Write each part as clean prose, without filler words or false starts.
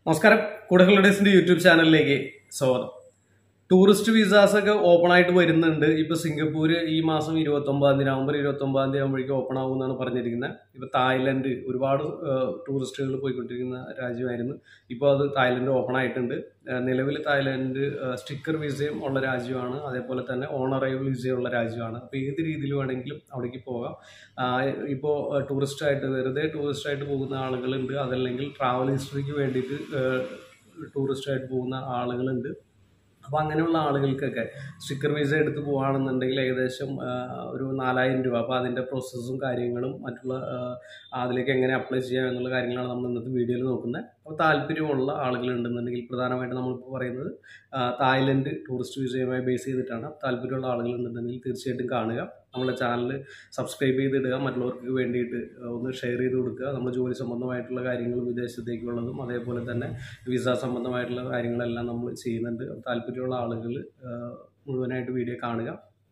നമസ്കാരം. കൂടുതൽ ഹോളിഡേയ്സിന്റെ യൂട്യൂബ് ചാനലിലേക്ക് സ്വാഗതം. ടൂറിസ്റ്റ് വിസാസ് ഒക്കെ ഓപ്പൺ ആയിട്ട് വരുന്നുണ്ട്. ഇപ്പൊ സിംഗപ്പൂര് ഈ മാസം 29 നവംബർ 29 ആകുമ്പോഴേക്കും ഓപ്പൺ ആവും എന്നാണ് പറഞ്ഞിരിക്കുന്നത്. ഇപ്പൊ തായ്ലൻഡ് ഒരുപാട് ടൂറിസ്റ്റുകൾ പോയിക്കൊണ്ടിരിക്കുന്ന രാജ്യമായിരുന്നു. ഇപ്പോൾ അത് തായ്ലൻഡ് ഓപ്പൺ ആയിട്ടുണ്ട്. നിലവിൽ തായ്ലൻഡ് സ്റ്റിക്കർ വിസയും ഉള്ള രാജ്യമാണ്, അതേപോലെ തന്നെ ഓണറൈവൽ വിസയുള്ള രാജ്യമാണ്. അപ്പോൾ ഏത് രീതിയിൽ വേണമെങ്കിലും അവിടേക്ക് പോകാം. ഇപ്പോൾ ടൂറിസ്റ്റായിട്ട് വെറുതെ ടൂറിസ്റ്റായിട്ട് പോകുന്ന ആളുകളുണ്ട്, അതല്ലെങ്കിൽ ട്രാവൽ ഹിസ്റ്ററിക്ക് വേണ്ടിയിട്ട് ടൂറിസ്റ്റായിട്ട് പോകുന്ന ആളുകളുണ്ട്. അപ്പോൾ അങ്ങനെയുള്ള ആളുകൾക്കൊക്കെ സ്റ്റിക്കർ വിസ എടുത്ത് പോകുകയാണെന്നുണ്ടെങ്കിൽ ഏകദേശം ഒരു 4000 രൂപ. അപ്പോൾ അതിൻ്റെ പ്രോസസ്സും കാര്യങ്ങളും മറ്റുള്ള അതിലേക്ക് എങ്ങനെ അപ്ലൈ ചെയ്യാം എന്നുള്ള കാര്യങ്ങളാണ് നമ്മൾ ഇന്നത്തെ വീഡിയോയിൽ നോക്കുന്നത്. അപ്പോൾ താല്പര്യമുള്ള ആളുകളുണ്ടെന്നുണ്ടെങ്കിൽ, പ്രധാനമായിട്ട് നമ്മളിപ്പോൾ പറയുന്നത് തായ്ലൻഡ് ടൂറിസ്റ്റ് വിസയുമായി ബേസ് ചെയ്തിട്ടാണ്. താല്പര്യമുള്ള ആളുകളുണ്ടെന്നുണ്ടെങ്കിൽ തീർച്ചയായിട്ടും കാണുക. നമ്മുടെ ചാനൽ സബ്സ്ക്രൈബ് ചെയ്തിടുക, മറ്റുള്ളവർക്ക് വേണ്ടിയിട്ട് ഒന്ന് ഷെയർ ചെയ്ത് കൊടുക്കുക. നമ്മൾ ജോലി സംബന്ധമായിട്ടുള്ള കാര്യങ്ങളും വിദേശത്തേക്കുള്ളതും അതേപോലെ തന്നെ വിസ സംബന്ധമായിട്ടുള്ള കാര്യങ്ങളെല്ലാം നമ്മൾ ചെയ്യുന്നുണ്ട്. താല്പര്യമുള്ള ആളുകൾ മുഴുവനായിട്ട് വീഡിയോ കാണുക.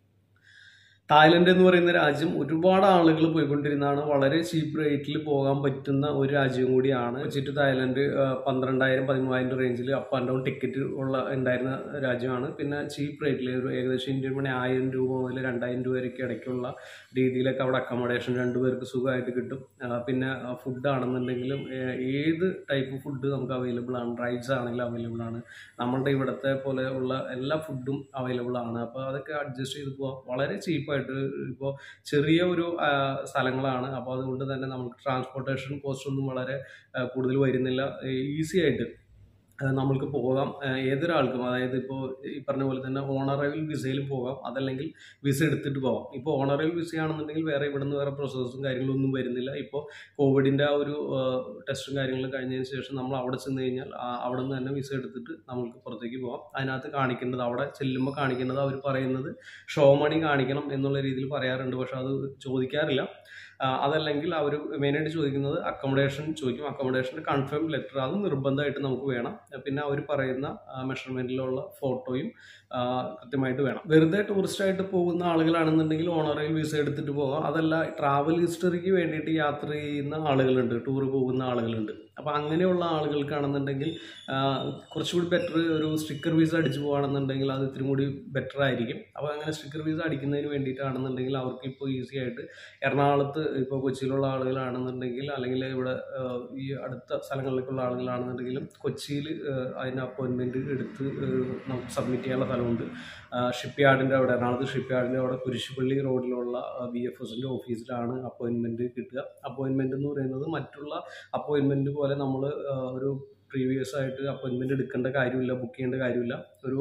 തായ്ലൻഡ് എന്ന് പറയുന്ന രാജ്യം ഒരുപാട് ആളുകൾ പോയിക്കൊണ്ടിരുന്നതാണ്. വളരെ ചീപ്പ് റേറ്റിൽ പോകാൻ പറ്റുന്ന ഒരു രാജ്യം കൂടിയാണ്. വെച്ചിട്ട് തായ്ലൻഡ് 12,000-13,000 റേഞ്ചിൽ അപ്പ് ആൻഡ് ഡൗൺ ടിക്കറ്റ് ഉണ്ടായിരുന്ന രാജ്യമാണ്. പിന്നെ ചീപ്പ് റേറ്റിൽ ഒരു ഏകദേശം ഇന്ത്യൻ മണി 1000 രൂപ മുതൽ 2000 രൂപ വരെയൊക്കെ ഇടയ്ക്കുള്ള രീതിയിലൊക്കെ അവിടെ അക്കോമഡേഷൻ 2 പേർക്ക് സുഖമായിട്ട് കിട്ടും. പിന്നെ ഫുഡ് ആണെന്നുണ്ടെങ്കിലും ഏത് ടൈപ്പ് ഫുഡ് നമുക്ക് അവൈലബിൾ ആണ്. റൈസ് ആണെങ്കിലും അവൈലബിൾ ആണ്. നമ്മളുടെ ഇവിടുത്തെ പോലെ ഉള്ള എല്ലാ ഫുഡും അവൈലബിൾ ആണ്. അപ്പോൾ അതൊക്കെ അഡ്ജസ്റ്റ് ചെയ്ത് പോകാം വളരെ ചീപ്പായിട്ട്. ഇപ്പോൾ ചെറിയ ഒരു സ്ഥലങ്ങളാണ്. അപ്പോൾ അതുകൊണ്ട് തന്നെ നമുക്ക് ട്രാൻസ്പോർട്ടേഷൻ കോസ്റ്റ് ഒന്നും വളരെ കൂടുതൽ വരുന്നില്ല. ഈസി ആയിട്ട് നമ്മൾക്ക് പോകാം. ഏതൊരാൾക്കും, അതായത് ഇപ്പോൾ ഈ പറഞ്ഞ പോലെ തന്നെ ഓണറൈവൽ വിസയിലും പോകാം, അതല്ലെങ്കിൽ വിസ എടുത്തിട്ട് പോകാം. ഇപ്പോൾ ഓണറൈവൽ വിസയാണെന്നുണ്ടെങ്കിൽ വേറെ ഇവിടുന്ന് വേറെ പ്രോസസ്സും കാര്യങ്ങളൊന്നും വരുന്നില്ല. ഇപ്പോൾ കോവിഡിൻ്റെ ആ ഒരു ടെസ്റ്റും കാര്യങ്ങളും കഴിഞ്ഞതിന് ശേഷം നമ്മൾ അവിടെ ചെന്ന് കഴിഞ്ഞാൽ അവിടെ നിന്ന് തന്നെ വിസ എടുത്തിട്ട് നമുക്ക് പുറത്തേക്ക് പോകാം. അതിനകത്ത് കാണിക്കേണ്ടത്, അവിടെ ചെല്ലുമ്പോൾ കാണിക്കേണ്ടത്, അവർ പറയുന്നത് ഷോ മണി കാണിക്കണം എന്നുള്ള രീതിയിൽ പറയാറുണ്ട്. പക്ഷെ അത് ചോദിക്കാറില്ല. അതല്ലെങ്കിൽ അവർ മെയിനായിട്ട് ചോദിക്കുന്നത് അക്കോമഡേഷൻ ചോദിക്കും. അക്കോമഡേഷൻ്റെ കൺഫേം ലെറ്റർ അത് നിർബന്ധമായിട്ട് നമുക്ക് വേണം. പിന്നെ അവർ പറയുന്ന മെഷർമെൻറ്റിലുള്ള ഫോട്ടോയും കൃത്യമായിട്ട് വേണം. വെറുതെ ടൂറിസ്റ്റായിട്ട് പോകുന്ന ആളുകളാണെന്നുണ്ടെങ്കിൽ ഓണറൈവൽ വിസ എടുത്തിട്ട് പോകാം. അതല്ല, ട്രാവൽ ഹിസ്റ്ററിക്ക് വേണ്ടിയിട്ട് യാത്ര ചെയ്യുന്ന ആളുകളുണ്ട്, ടൂർ പോകുന്ന ആളുകളുണ്ട്. അപ്പോൾ അങ്ങനെയുള്ള ആളുകൾക്കാണെന്നുണ്ടെങ്കിൽ കുറച്ചുകൂടി ബെറ്റർ ഒരു സ്റ്റിക്കർ വിസ അടിച്ചു പോകുകയാണെന്നുണ്ടെങ്കിൽ അത് ഇത്തിരി കൂടി ബെറ്റർ ആയിരിക്കും. അപ്പോൾ അങ്ങനെ സ്റ്റിക്കർ വിസ അടിക്കുന്നതിന് വേണ്ടിയിട്ടാണെന്നുണ്ടെങ്കിൽ അവർക്ക് ഇപ്പോൾ ഈസി ആയിട്ട് എറണാകുളത്ത്, ഇപ്പോൾ കൊച്ചിയിലുള്ള ആളുകളാണെന്നുണ്ടെങ്കിൽ, അല്ലെങ്കിൽ ഇവിടെ ഈ അടുത്ത സ്ഥലങ്ങളിലേക്കുള്ള ആളുകളാണെന്നുണ്ടെങ്കിലും കൊച്ചിയിൽ അതിന് അപ്പോയിൻമെൻറ്റ് എടുത്ത് നമുക്ക് സബ്മിറ്റ് ചെയ്യാനുള്ള സ്ഥലമുണ്ട്. ഷിപ്പ് യാർഡിൻ്റെ അവിടെ, എറണാകുളത്ത് ഷിപ്പ് യാർഡിൻ്റെ അവിടെ കുരിശുപള്ളി റോഡിലുള്ള VFSൻ്റെ ഓഫീസിലാണ് അപ്പോയിൻമെൻറ്റ് കിട്ടുക. അപ്പോയിൻമെൻറ്റ് എന്ന് പറയുന്നത് മറ്റുള്ള അപ്പോയിൻമെൻറ്റ് പോലെ നമ്മൾ ഒരു പ്രീവിയസ് ആയിട്ട് അപ്പോയിൻമെൻറ്റ് എടുക്കേണ്ട കാര്യമില്ല, ബുക്ക് ചെയ്യേണ്ട കാര്യമില്ല. ഒരു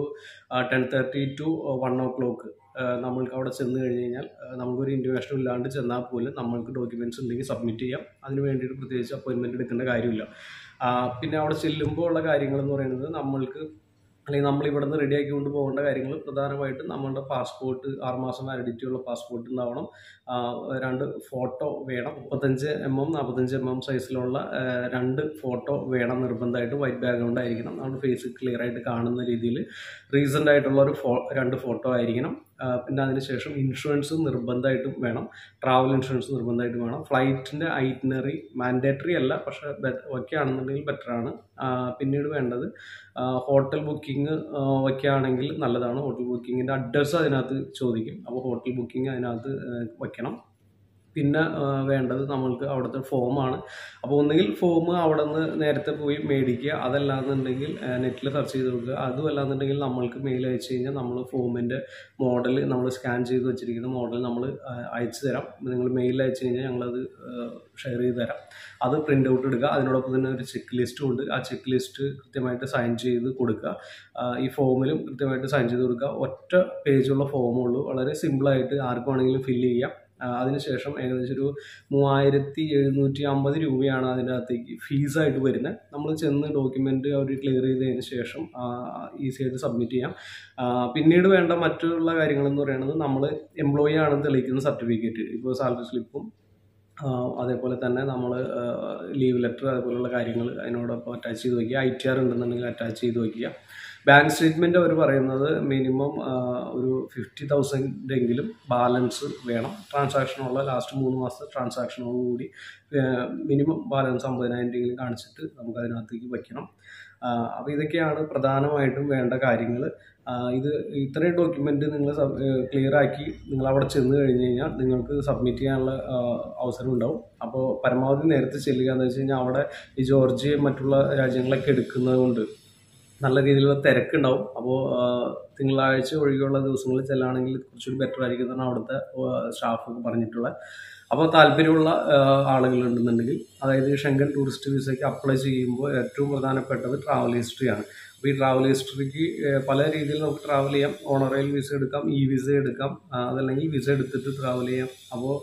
10:30 to 1 o'clock നമ്മൾക്ക് അവിടെ ചെന്ന് കഴിഞ്ഞ് കഴിഞ്ഞാൽ നമുക്കൊരു ഇൻറ്റിമേഷൻ ഇല്ലാണ്ട് ചെന്നാൽ പോലും നമ്മൾക്ക് ഡോക്യുമെൻറ്റ്സ് ഉണ്ടെങ്കിൽ സബ്മിറ്റ് ചെയ്യാം. അതിന് വേണ്ടിയിട്ട് പ്രത്യേകിച്ച് അപ്പോയിൻമെൻറ്റ് എടുക്കേണ്ട കാര്യമില്ല. പിന്നെ അവിടെ ചെല്ലുമ്പോൾ ഉള്ള കാര്യങ്ങളെന്ന് പറയുന്നത്, നമ്മൾക്ക് അല്ലെങ്കിൽ നമ്മൾ ഇവിടെ നിന്ന് റെഡിയാക്കി കൊണ്ട് പോകേണ്ട കാര്യങ്ങൾ പ്രധാനമായിട്ടും നമ്മളുടെ പാസ്പോർട്ട്, 6 മാസം വാലിഡിറ്റി ഉള്ള പാസ്പോർട്ട് ഉണ്ടാവണം. 2 ഫോട്ടോ വേണം. 35mm 45mm സൈസിലുള്ള 2 ഫോട്ടോ വേണം നിർബന്ധമായിട്ട്. വൈറ്റ് ബാക്ക്ഗ്രൗണ്ട് ആയിരിക്കണം. നമ്മുടെ ഫേസ് ക്ലിയർ ആയിട്ട് കാണുന്ന രീതിയിൽ റീസെൻ്റ് ആയിട്ടുള്ള ഒരു 2 ഫോട്ടോ ആയിരിക്കണം. പിന്നെ അതിനുശേഷം ഇൻഷുറൻസ് നിർബന്ധമായിട്ടും വേണം. ട്രാവൽ ഇൻഷുറൻസ് നിർബന്ധമായിട്ടും വേണം. ഫ്ലൈറ്റിൻ്റെ ഐറ്റിനറി മാൻഡേറ്ററി അല്ല, പക്ഷേ വയ്ക്കുകയാണെന്നുണ്ടെങ്കിൽ ബെറ്ററാണ്. പിന്നീട് വേണ്ടത് ഹോട്ടൽ ബുക്കിംഗ് വയ്ക്കുകയാണെങ്കിൽ നല്ലതാണ്. ഹോട്ടൽ ബുക്കിങ്ങിൻ്റെ അഡ്രസ്സ് അതിനകത്ത് ചോദിക്കും. അപ്പോൾ ഹോട്ടൽ ബുക്കിംഗ് അതിനകത്ത് വയ്ക്കണം. പിന്നെ വേണ്ടത് നമ്മൾക്ക് അവിടുത്തെ ഫോമാണ്. അപ്പോൾ ഒന്നുകിൽ ഫോം അവിടെ നിന്ന് നേരത്തെ പോയി മേടിക്കുക, അതല്ലാന്നുണ്ടെങ്കിൽ നെറ്റിൽ സെർച്ച് ചെയ്ത് കൊടുക്കുക. അതും അല്ലാന്നുണ്ടെങ്കിൽ നമ്മൾക്ക് മെയിൽ അയച്ചു കഴിഞ്ഞാൽ നമ്മൾ ഫോമിൻ്റെ മോഡൽ, നമ്മൾ സ്കാൻ ചെയ്ത് വെച്ചിരിക്കുന്ന മോഡൽ നമ്മൾ അയച്ചു തരാം. നിങ്ങൾ മെയിൽ അയച്ചു കഴിഞ്ഞാൽ ഞങ്ങളത് ഷെയർ ചെയ്ത് തരാം. അത് പ്രിൻ്റ് ഔട്ട് എടുക്കുക. അതിനോടൊപ്പം തന്നെ ഒരു ചെക്ക് ലിസ്റ്റും ഉണ്ട്. ആ ചെക്ക് ലിസ്റ്റ് കൃത്യമായിട്ട് സൈൻ ചെയ്ത് കൊടുക്കുക. ഈ ഫോമിലും കൃത്യമായിട്ട് സൈൻ ചെയ്ത് കൊടുക്കുക. ഒറ്റ പേജുള്ള ഫോമുള്ളൂ. വളരെ സിമ്പിളായിട്ട് ആർക്ക് വേണമെങ്കിലും ഫില്ല് ചെയ്യാം. അതിനുശേഷം ഏകദേശം ഒരു 3750 രൂപയാണ് അതിൻ്റെ അകത്തേക്ക് ഫീസായിട്ട് വരുന്നത്. നമ്മൾ ചെന്ന് ഡോക്യുമെൻ്റ് അവർ ക്ലിയർ ചെയ്തതിന് ശേഷം ഈസി ആയിട്ട് സബ്മിറ്റ് ചെയ്യാം. പിന്നീട് വേണ്ട മറ്റുള്ള കാര്യങ്ങളെന്ന് പറയുന്നത്, നമ്മൾ എംപ്ലോയി ആണെന്ന് തെളിയിക്കുന്ന സർട്ടിഫിക്കറ്റ്, ഇപ്പോൾ സാലറി സ്ലിപ്പും അതേപോലെ തന്നെ നമ്മൾ ലീവ് ലെറ്റർ, അതേപോലെയുള്ള കാര്യങ്ങൾ അതിനോടൊപ്പം അറ്റാച്ച് ചെയ്ത് വയ്ക്കുക. ITR ഉണ്ടെന്നുണ്ടെങ്കിൽ അറ്റാച്ച് ചെയ്ത് വയ്ക്കുക. ബാങ്ക് സ്റ്റേറ്റ്മെൻറ്റ് അവർ പറയുന്നത് മിനിമം ഒരു 50,000 എങ്കിലും ബാലൻസ് വേണം. ട്രാൻസാക്ഷനുള്ള ലാസ്റ്റ് 3 മാസത്തെ ട്രാൻസാക്ഷനോടുകൂടി മിനിമം ബാലൻസ് 50,000 കാണിച്ചിട്ട് നമുക്ക് അതിനകത്തേക്ക് വയ്ക്കണം. അപ്പോൾ ഇതൊക്കെയാണ് പ്രധാനമായിട്ടും വേണ്ട കാര്യങ്ങൾ. ഇത് ഇത്രയും ഡോക്യുമെൻ്റ് നിങ്ങൾ ക്ലിയർ ആക്കി നിങ്ങൾ അവിടെ ചെന്ന് കഴിഞ്ഞ് കഴിഞ്ഞാൽ നിങ്ങൾക്ക് സബ്മിറ്റ് ചെയ്യാനുള്ള അവസരം ഉണ്ടാവും. അപ്പോൾ പരമാവധി നേരത്തെ ചെല്ലുക എന്ന് വെച്ച് കഴിഞ്ഞാൽ അവിടെ ഈ ജോർജിയയും മറ്റുള്ള രാജ്യങ്ങളൊക്കെ എടുക്കുന്നത് കൊണ്ട് നല്ല രീതിയിലുള്ള തിരക്കുണ്ടാവും. അപ്പോൾ തിങ്കളാഴ്ച ഒഴികെയുള്ള ദിവസങ്ങളിൽ ചെല്ലുകയാണെങ്കിൽ കുറച്ചുകൂടി ബെറ്റർ ആയിരിക്കും എന്നാണ് അവിടുത്തെ സ്റ്റാഫൊക്കെ പറഞ്ഞിട്ടുള്ളത്. അപ്പോൾ താല്പര്യമുള്ള ആളുകളുണ്ടെന്നുണ്ടെങ്കിൽ, അതായത് ഷെങ്കൻ ടൂറിസ്റ്റ് വിസയ്ക്ക് അപ്ലൈ ചെയ്യുമ്പോൾ ഏറ്റവും പ്രധാനപ്പെട്ടത് ട്രാവൽ ഹിസ്റ്ററിയാണ്. അപ്പോൾ ഈ ട്രാവൽ ഹിസ്റ്ററിക്ക് പല രീതിയിൽ നമുക്ക് ട്രാവൽ ചെയ്യാം. ഓണറൈൽ വിസ എടുക്കാം, ഇ വിസ എടുക്കാം, അതല്ലെങ്കിൽ വിസ എടുത്തിട്ട് ട്രാവൽ ചെയ്യാം. അപ്പോൾ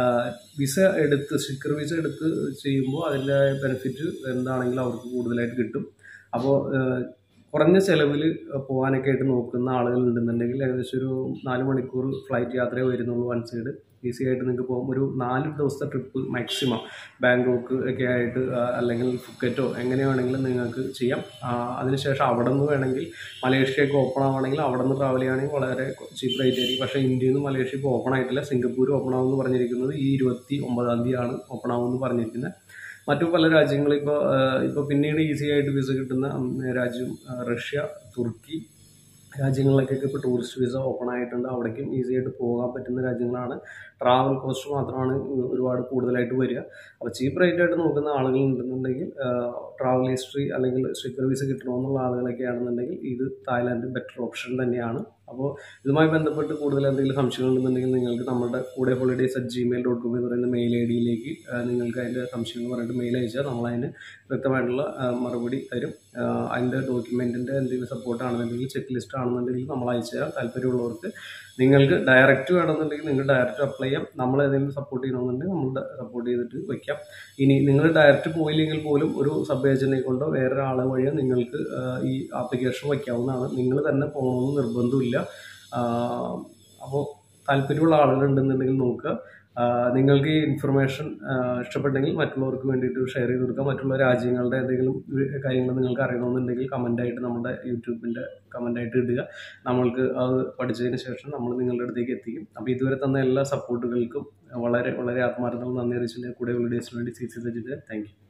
വിസ എടുത്ത് സ്റ്റിക്കർ വിസ എടുത്ത് ചെയ്യുമ്പോൾ അതിൻ്റെ ബെനിഫിറ്റ് എന്താണെങ്കിലും അവർക്ക് കൂടുതലായിട്ട് കിട്ടും. അപ്പോൾ കുറഞ്ഞ ചിലവിൽ പോകാനൊക്കെ ആയിട്ട് നോക്കുന്ന ആളുകൾ ഉണ്ടെന്നുണ്ടെങ്കിൽ ഏകദേശം ഒരു 4 മണിക്കൂർ ഫ്ലൈറ്റ് യാത്രയെ വരുന്നുള്ളൂ വൺ സൈഡ്. ഈസി ആയിട്ട് നിങ്ങൾക്ക് പോകും. ഒരു 4 ദിവസത്തെ ട്രിപ്പ് മാക്സിമം ബാങ്കോക്ക് ഒക്കെ ആയിട്ട് അല്ലെങ്കിൽ ഫുക്കറ്റോ എങ്ങനെ വേണമെങ്കിലും നിങ്ങൾക്ക് ചെയ്യാം. അതിനുശേഷം അവിടെ നിന്ന് വേണമെങ്കിൽ മലേഷ്യയൊക്കെ ഓപ്പൺ ആവുകയാണെങ്കിൽ അവിടെ നിന്ന് ട്രാവൽ ചെയ്യുകയാണെങ്കിൽ വളരെ ചീപ്പ് റേറ്റ് ആയിരിക്കും. പക്ഷേ ഇന്ത്യയിൽ നിന്ന് മലേഷ്യ ഇപ്പോൾ ഓപ്പൺ ആയിട്ടില്ല. സിംഗപ്പൂർ ഓപ്പൺ ആവുമെന്ന് പറഞ്ഞിരിക്കുന്നത് ഈ 29-ാം തീയതിയാണ് ഓപ്പൺ ആവുമെന്ന് പറഞ്ഞിരിക്കുന്നത്. മറ്റു പല രാജ്യങ്ങളും ഇപ്പോൾ പിന്നീട് ഈസി ആയിട്ട് വിസ കിട്ടുന്ന രാജ്യം റഷ്യ, തുർക്കി രാജ്യങ്ങളിലേക്കൊക്കെ ഇപ്പോൾ ടൂറിസ്റ്റ് വിസ ഓപ്പൺ ആയിട്ടുണ്ട്. അവിടേക്കും ഈസി ആയിട്ട് പോകാൻ പറ്റുന്ന രാജ്യങ്ങളാണ്. ട്രാവൽ കോസ്റ്റ് മാത്രമാണ് ഒരുപാട് കൂടുതലായിട്ട് വരിക. അപ്പോൾ ചീപ്പ് റേറ്റ് ആയിട്ട് നോക്കുന്ന ആളുകൾ ഉണ്ടെന്നുണ്ടെങ്കിൽ, ട്രാവൽ ഹിസ്റ്ററി അല്ലെങ്കിൽ സ്റ്റിക്കർ വിസ കിട്ടണമെന്നുള്ള ആളുകളൊക്കെ ആണെന്നുണ്ടെങ്കിൽ ഇത് തായ്ലാൻഡ് ബെറ്റർ ഓപ്ഷൻ തന്നെയാണ്. അപ്പോൾ ഇതുമായി ബന്ധപ്പെട്ട് കൂടുതൽ എന്തെങ്കിലും സംശയങ്ങൾ ഉണ്ടെന്നുണ്ടെങ്കിൽ നിങ്ങൾക്ക് നമ്മുടെ kudeholidays@gmail.com എന്ന് പറയുന്ന മെയിൽ ഐ ഡിയിലേക്ക് നിങ്ങൾക്ക് അതിൻ്റെ സംശയങ്ങൾ പറഞ്ഞിട്ട് മെയിൽ അയച്ചാൽ നമ്മളതിന് വ്യക്തമായിട്ടുള്ള മറുപടി തരും. അതിൻ്റെ ഡോക്യുമെൻറ്റിൻ്റെ എന്തെങ്കിലും സപ്പോർട്ടാണെന്നുണ്ടെങ്കിൽ, ചെക്ക് ലിസ്റ്റ് ആണെന്നുണ്ടെങ്കിൽ നമ്മൾ അയച്ചു തരാം. താല്പര്യമുള്ളവർക്ക് നിങ്ങൾക്ക് ഡയറക്റ്റ് വേണമെന്നുണ്ടെങ്കിൽ നിങ്ങൾ ഡയറക്റ്റ് അപ്ലൈ ചെയ്യാം. നമ്മൾ ഏതെങ്കിലും സപ്പോർട്ട് ചെയ്യണമെന്നുണ്ടെങ്കിൽ നമ്മൾ സപ്പോർട്ട് ചെയ്തിട്ട് വയ്ക്കാം. ഇനി നിങ്ങൾ ഡയറക്റ്റ് പോയില്ലെങ്കിൽ പോലും ഒരു സബ് ഏജൻറ്റിനെ കൊണ്ടോ വേറൊരാളെ വഴിയോ നിങ്ങൾക്ക് ഈ ആപ്ലിക്കേഷൻ വയ്ക്കാവുന്നതാണ്. നിങ്ങൾ തന്നെ പോകണമെന്ന് നിർബന്ധമില്ല. അപ്പോൾ താല്പര്യമുള്ള ആളുകളുണ്ടെന്നുണ്ടെങ്കിൽ നോക്കുക. നിങ്ങൾക്ക് ഈ ഇൻഫർമേഷൻ ഇഷ്ടപ്പെട്ടെങ്കിൽ മറ്റുള്ളവർക്ക് വേണ്ടിയിട്ട് ഷെയർ ചെയ്ത് കൊടുക്കുക. മറ്റുള്ള രാജ്യങ്ങളുടെ എന്തെങ്കിലും കാര്യങ്ങൾ നിങ്ങൾക്ക് അറിയണമെന്നുണ്ടെങ്കിൽ കമൻ്റായിട്ട് നമ്മുടെ യൂട്യൂബിൻ്റെ കമൻ്റായിട്ട് ഇടുക. നമ്മൾക്ക് അത് പഠിച്ചതിന് ശേഷം നമ്മൾ നിങ്ങളുടെ അടുത്തേക്ക് എത്തിക്കും. അപ്പോൾ ഇതുവരെ തന്ന എല്ലാ സപ്പോർട്ടുകൾക്കും വളരെ വളരെ ആത്മാർത്ഥം നന്ദി അറിയിച്ചിട്ട് കൂടെ ഹോളിഡേയ്സിന് വേണ്ടി CC സജിത്. Thank you.